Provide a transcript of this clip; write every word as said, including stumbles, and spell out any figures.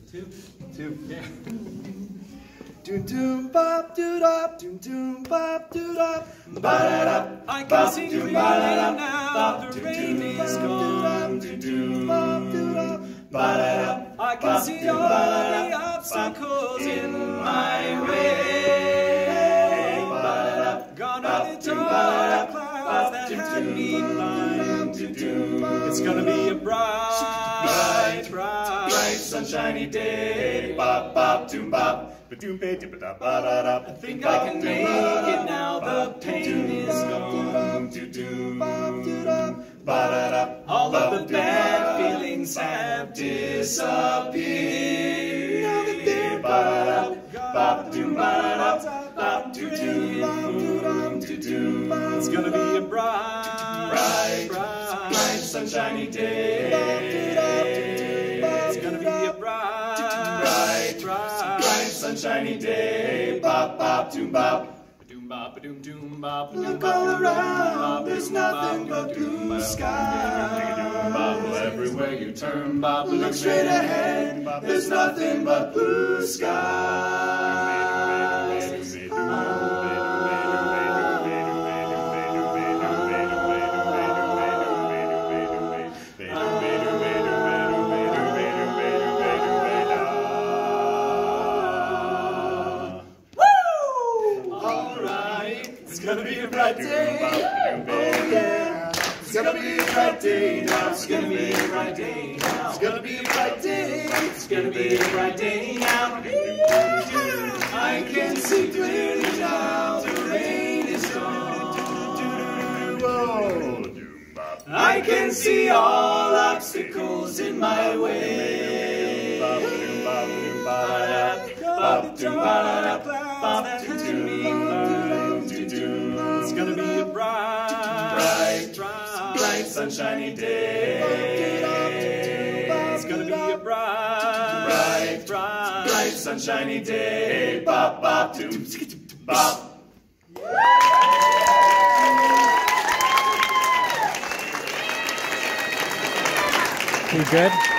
Two. Two. Yeah. Doom doom bop doo dop, doom doom bop doo dop, ba da da. I can see you now. The rain is gone. Doom doom bop doo dop, ba da da. I can see all the obstacles in my way. Gone are the dark clouds that had me blind. It's gonna be a bright, bright, bright sunshiny day. Bop bop doom bop. I think I can make it now. The pain is gone. All of the bad feelings have disappeared. Now that they're gone, it's gonna be a bright, bright, bright sunshiny day. It's gonna be a bright, bright, bright sunshiny day. Bop bop doom bop. Doom bop doom doom bop. Look all around, there's nothing but blue sky. Everywhere you turn, bop. Look straight ahead, there's nothing but blue skies. It's gonna be a bright day, oh yeah. It's gonna be a bright day now. It's gonna be a bright day now. It's gonna be a bright day. It's gonna be a bright day now. I can see clearly now. The rain is gone. I can see all obstacles in my way. It's gonna be a bright, bright, bright, sunshiny day. It's gonna be a bright, bright, bright, bright, sunshiny day. Bop, bop, doom, bop. You good?